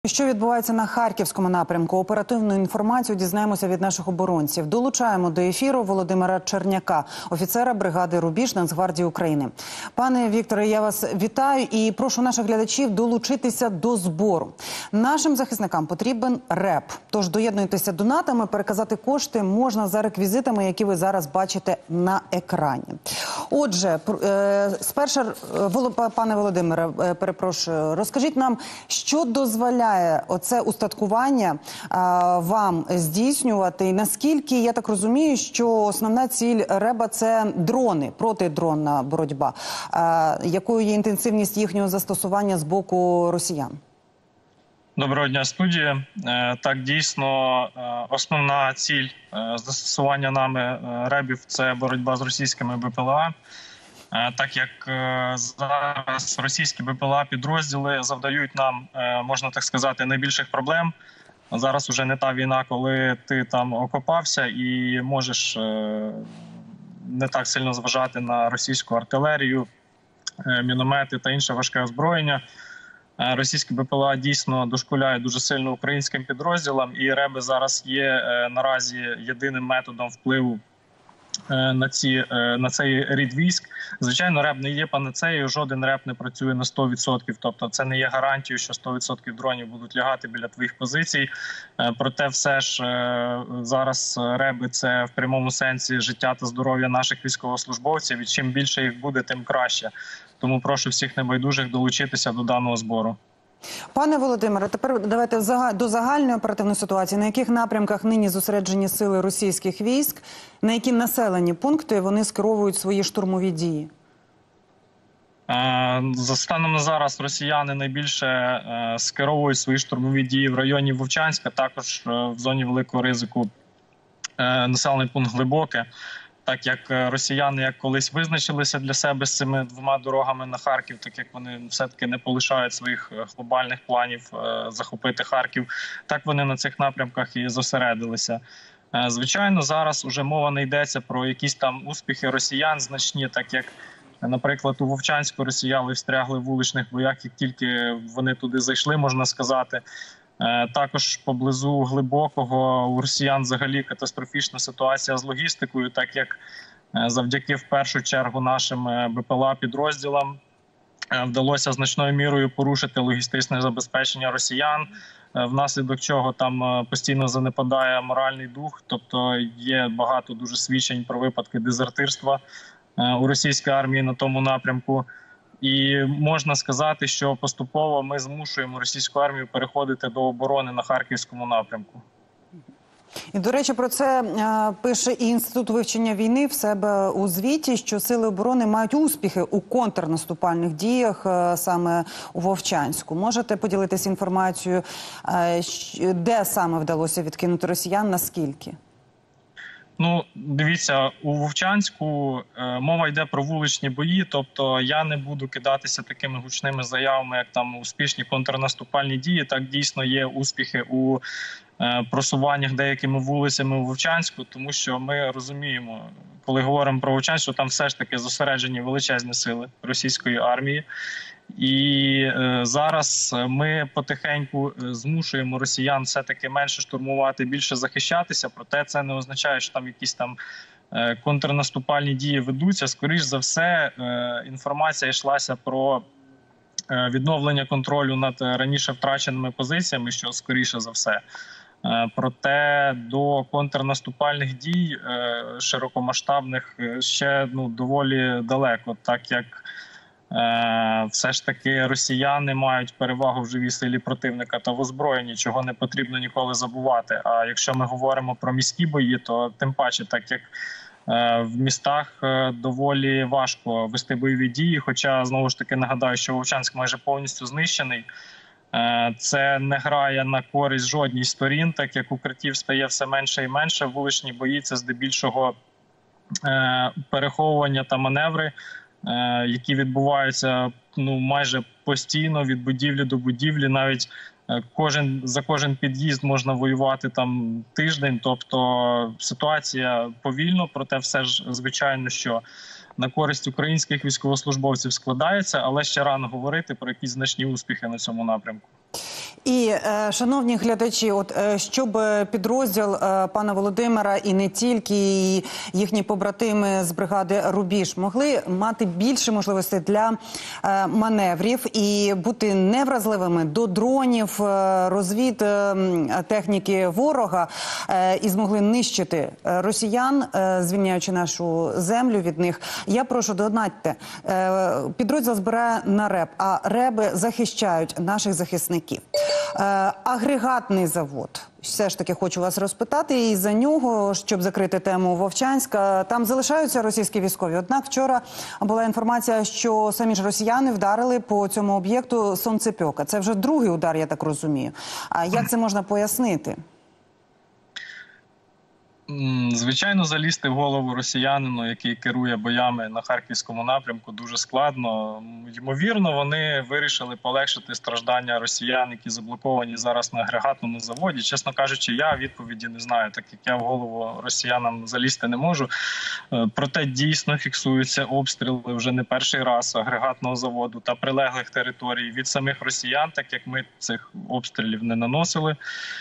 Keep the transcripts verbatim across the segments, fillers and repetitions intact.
Що відбувається на Харківському напрямку? Оперативну інформацію дізнаємося від наших оборонців. Долучаємо до ефіру Володимира Черняка, офіцера бригади «Рубіж» Нацгвардії України. Пане Вікторе, я вас вітаю і прошу наших глядачів долучитися до збору. Нашим захисникам потрібен реп. Тож доєднуйтеся донатами, переказати кошти можна за реквізитами, які ви зараз бачите на екрані. Отже, спершу, пане Володимире, перепрошую, розкажіть нам, що дозволяє оце устаткування а, вам здійснювати, і наскільки, я так розумію, що основна ціль РЕБа – це дрони, протидронна боротьба. А, якою є інтенсивність їхнього застосування з боку росіян? Доброго дня, студія. Так, дійсно, основна ціль застосування нами РЕБів – це боротьба з російськими БПЛА. Так як зараз російські БПЛА підрозділи завдають нам, можна так сказати, найбільших проблем. Зараз вже не та війна, коли ти там окопався і можеш не так сильно зважати на російську артилерію, міномети та інше важке озброєння. Російські БПЛА дійсно дошкуляють дуже сильно українським підрозділам, і РЕБи зараз є наразі єдиним методом впливу на ці на цей рід військ. Звичайно, РЕБ не є панацеєю, жоден РЕБ не працює на сто відсотків, тобто це не є гарантією, що сто відсотків дронів будуть лягати біля твоїх позицій. Проте все ж зараз РЕБи – це в прямому сенсі життя та здоров'я наших військовослужбовців, і чим більше їх буде, тим краще. Тому прошу всіх небайдужих долучитися до даного збору. Пане Володимире, тепер давайте до загальної оперативної ситуації. На яких напрямках нині зосереджені сили російських військ, на які населені пункти вони скеровують свої штурмові дії? За станом на зараз росіяни найбільше скеровують свої штурмові дії в районі Вовчанська, також в зоні великого ризику населений пункт Глибоке. Так як росіяни як колись визначилися для себе з цими двома дорогами на Харків, так як вони все-таки не полишають своїх глобальних планів захопити Харків, так вони на цих напрямках і зосередилися. Звичайно, зараз уже мова не йдеться про якісь там успіхи росіян значні, так як, наприклад, у Вовчанську росіяни встрягли в вуличних боях, як тільки вони туди зайшли, можна сказати. Також поблизу Глибокого у росіян взагалі катастрофічна ситуація з логістикою, так як завдяки в першу чергу нашим БПЛА-підрозділам вдалося значною мірою порушити логістичне забезпечення росіян, внаслідок чого там постійно занепадає моральний дух, тобто є багато дуже свідчень про випадки дезертирства у російській армії на тому напрямку. І можна сказати, що поступово ми змушуємо російську армію переходити до оборони на Харківському напрямку. І, до речі, про це а, пише і Інститут вивчення війни в себе у звіті, що сили оборони мають успіхи у контрнаступальних діях а, саме у Вовчанську. Можете поділитися інформацією, а, де саме вдалося відкинути росіян, наскільки? Ну, дивіться, у Вовчанську е, мова йде про вуличні бої, тобто я не буду кидатися такими гучними заявами, як там успішні контрнаступальні дії. Так, дійсно є успіхи у е, просуваннях деякими вулицями у Вовчанську, тому що ми розуміємо, коли говоримо про Вовчанськ, що там все ж таки зосереджені величезні сили російської армії. І е, зараз ми потихеньку змушуємо росіян все-таки менше штурмувати, більше захищатися. Проте це не означає, що там якісь там е, контрнаступальні дії ведуться. Скоріш за все, е, інформація йшлася про е, відновлення контролю над раніше втраченими позиціями, що скоріше за все. Е, проте до контрнаступальних дій е, широкомасштабних ще ну, доволі далеко, так як все ж таки росіяни мають перевагу в живій силі противника та в озброєнні, чого не потрібно ніколи забувати. А якщо ми говоримо про міські бої, то тим паче, так як в містах доволі важко вести бойові дії, хоча, знову ж таки, нагадаю, що Вовчанськ майже повністю знищений. Це не грає на користь жодній сторін, так як укриттів стає все менше і менше. Вуличні бої – це здебільшого переховування та маневри, які відбуваються ну, майже постійно від будівлі до будівлі. Навіть кожен, за кожен під'їзд можна воювати там тиждень. Тобто ситуація повільно, проте все ж звичайно, що на користь українських військовослужбовців складається, але ще рано говорити про якісь значні успіхи на цьому напрямку. І, е, шановні глядачі, от е, щоб підрозділ е, пана Володимира і не тільки і їхні побратими з бригади «Рубіж» могли мати більше можливостей для е, маневрів і бути невразливими до дронів, е, розвід е, техніки ворога е, і змогли нищити росіян, е, звільняючи нашу землю від них. Я прошу, донатьте. Е, підрозділ збирає на РЕБ, а РЕБи захищають наших захисників. Е, агрегатний завод. Все ж таки хочу вас розпитати і за нього, щоб закрити тему Вовчанська. Там залишаються російські військові. Однак вчора була інформація, що самі ж росіяни вдарили по цьому об'єкту Сонцепьока. Це вже другий удар, я так розумію. А як це можна пояснити? Звичайно, залізти в голову росіянину, який керує боями на Харківському напрямку, дуже складно. Ймовірно, вони вирішили полегшити страждання росіян, які заблоковані зараз на агрегатному заводі. Чесно кажучи, я відповіді не знаю, так як я в голову росіянам залізти не можу. Проте дійсно фіксуються обстріли вже не перший раз агрегатного заводу та прилеглих територій від самих росіян, так як ми цих обстрілів не наносили.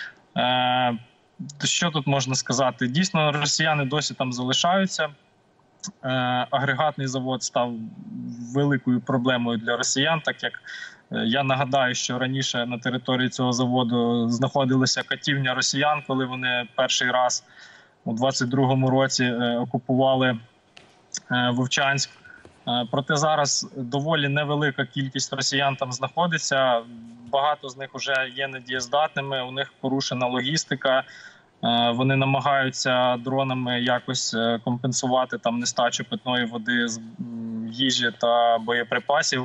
Що тут можна сказати? Дійсно, росіяни досі там залишаються. Е, агрегатний завод став великою проблемою для росіян, так як е, я нагадаю, що раніше на території цього заводу знаходилася катівня росіян, коли вони перший раз у двадцять другому році е, окупували е, Вовчанськ. Е, проте зараз доволі невелика кількість росіян там знаходиться. Багато з них вже є недієздатними, у них порушена логістика. Вони намагаються дронами якось компенсувати там нестачу питної води, з їжі та боєприпасів.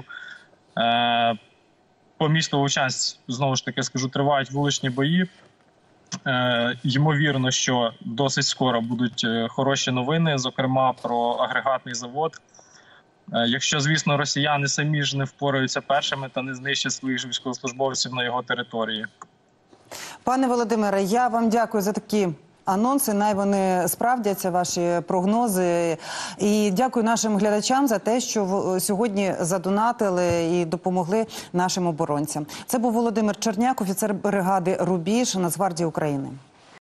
По місту Вовчанськ, знову ж таки скажу, тривають вуличні бої. Ймовірно, що досить скоро будуть хороші новини, зокрема про агрегатний завод. Якщо, звісно, росіяни самі ж не впораються першими та не знищать своїх військовослужбовців на його території. Пане Володимире, я вам дякую за такі анонси. Най вони справдяться, ваші прогнози. І дякую нашим глядачам за те, що сьогодні задонатили і допомогли нашим оборонцям. Це був Володимир Черняк, офіцер бригади «Рубіж» Нацгвардії України.